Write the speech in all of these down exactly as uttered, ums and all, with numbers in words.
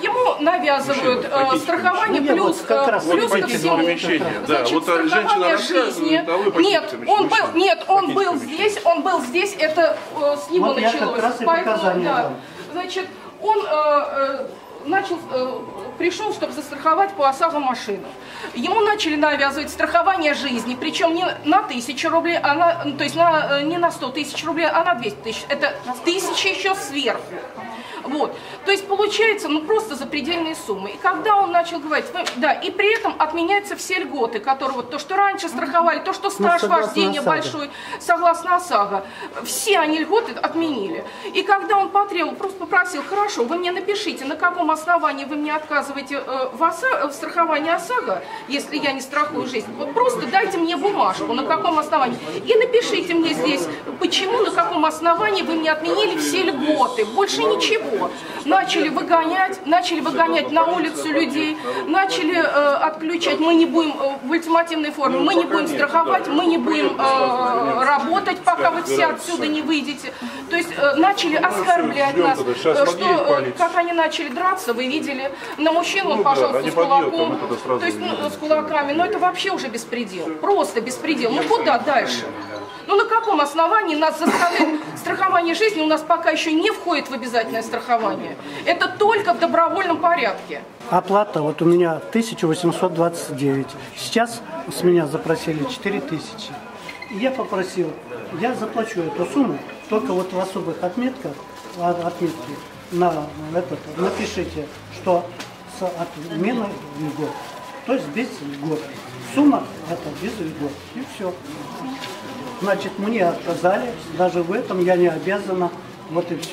ему навязывают э, страхование ну, плюс, вот э, плюс ко всему. Да, Значит, вот страхование жизни. А вы нет, он был, нет, он был здесь, он был здесь, это э, с него вот началось. Поэтому, да, значит, он э, э, начал, э, пришел, чтобы застраховать по ОСАГО машину. Ему начали навязывать страхование жизни, причем не на тысячу рублей, а на, то есть на, не на сто тысяч рублей, а на двести тысяч. Это тысяча еще сверху. Вот. То есть получается, ну просто запредельные суммы. И когда он начал говорить, вы, да, и при этом отменяются все льготы, которые вот то, что раньше страховали, то, что стаж ну, вождения большой, согласно ОСАГО, все они льготы отменили. И когда он потребовал, просто попросил, хорошо, вы мне напишите, на каком основании вы мне отказываете э, в, ОСАГО, в страховании ОСАГО, если я не страхую жизнь, вот просто дайте мне бумажку, на каком основании, и напишите мне здесь, почему, на каком основании вы мне отменили все льготы, больше ничего. Начали выгонять, начали выгонять на улицу людей, начали э, отключать, мы не будем э, в ультимативной форме, мы не будем страховать, мы не будем э, работать, пока вы все отсюда не выйдете. То есть э, начали оскорблять нас, э, что, э, как они начали драться, вы видели, на мужчину, ну, пожалуйста, да, с кулаком, то есть ну, с кулаками, но это вообще уже беспредел, просто беспредел. Ну куда дальше? Ну на каком основании нас заставляют? Страхование жизни у нас пока еще не входит в обязательное страхование. Это только в добровольном порядке. Оплата вот у меня тысяча восемьсот двадцать девять. Сейчас с меня запросили четыре тысячи. И я попросил, я заплачу эту сумму, только вот в особых отметках, отметки на этот, напишите, что с отменой льгот, то есть без льгот. Сумма это без льгот. И все. Значит, мне отказали, даже в этом я не обязана, вот и все.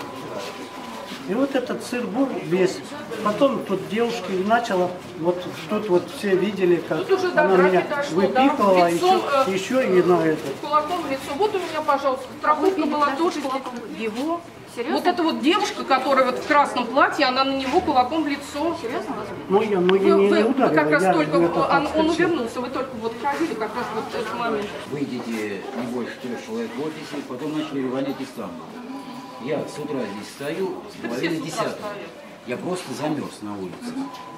И вот этот сыр-бур весь. Потом тут девушки начала, вот тут вот все видели, как уже она меня дошло, выпихала, да, лицом, еще, еще и на это. Кулаком в лицо. Вот у меня, пожалуйста, страховка была тоже его. Серьезно? Вот эта вот девушка, которая вот в красном платье, она на него кулаком в лицо. Серьезно? Ну, я, ну, я вы, не, вы, не вы как раз я только, он, он увернулся, вы только вот ходили как раз вот в этот момент. Выйдете не больше трех человек в офисе, потом начали выгонять из Стамбула. Я с утра здесь стою, с половины десятого. Я просто замерз на улице.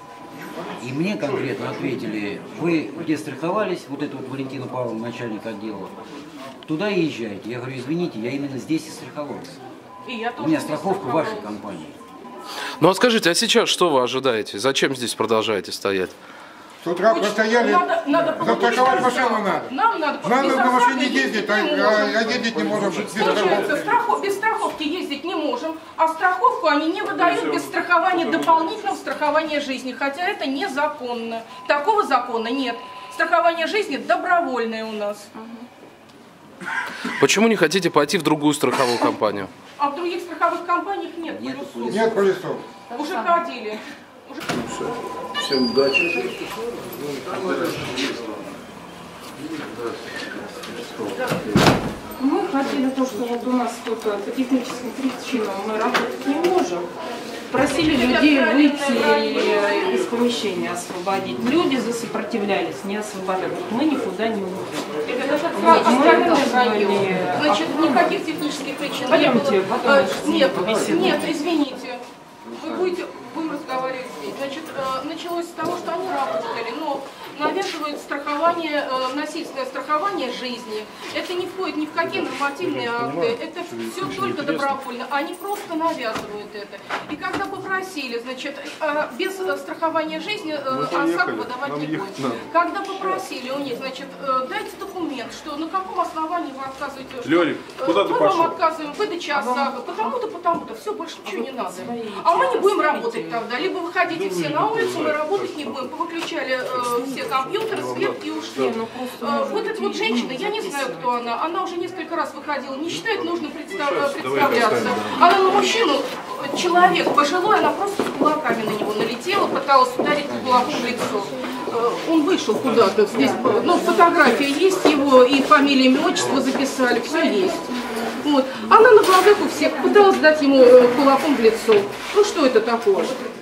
И мне конкретно ответили, вы где страховались, вот это вот Валентина Павловна, начальник отдела, туда и езжайте. Я говорю, извините, я именно здесь и страховался. И я У меня страховка в вашей компании. Ну а скажите, а сейчас что вы ожидаете? Зачем здесь продолжаете стоять? С утра простояли, застраховать машину надо. Нам надо, надо на машине ездить, а, а ездить не можем без страховки. Страхов, без страховки ездить не можем, а страховку они не выдают без страхования, дополнительного страхования жизни, хотя это незаконно. Такого закона нет. Страхование жизни добровольное у нас. Почему не хотите пойти в другую страховую компанию? А в других страховых компаниях нет полюсов. Нет полюсов. Уже ходили. Уже... Всем удачи. Мы хотели то, что вот у нас тут по техническим причинам мы работать не можем. Просили людей выйти из помещения, освободить. Люди засопротивлялись, не освободили. Мы никуда не уйдем. Значит, никаких технических причин Пойдемте, не было. потом Нет, нет, извините. Вы будете, будем разговаривать здесь. Значит, началось с того, что они работали, но навязывают страхование, насильственное страхование жизни. Это не входит ни в какие нормативные акты, это все только добровольно. Они просто навязывают это. И когда попросили, значит, без страхования жизни ОСАГО выдавать не будет. Когда попросили у них, значит, дайте документ, что на каком основании вы отказываете, что Лёлик, куда ты мы пошел? вам отказываем в выдаче ОСАГО, потому-то, потому-то, все, больше ничего не надо. А мы не будем работать тогда. Либо выходите все на улицу, мы работать не будем. Повыключали э, все компьютеры, свет и ушли. Э, вот эта вот женщина, я не знаю, кто она, она уже несколько раз выходила, не считает нужно представ... представляться. Она на мужчину, человек пожилой, она просто с кулаками на него налетела, пыталась ударить кулаком в лицо. Э, он вышел куда-то, здесь, ну, фотография есть его, и фамилия, имя, отчество записали, все есть. Вот. Она на глазах у всех пыталась дать ему кулаком в лицо. Ну что это такое?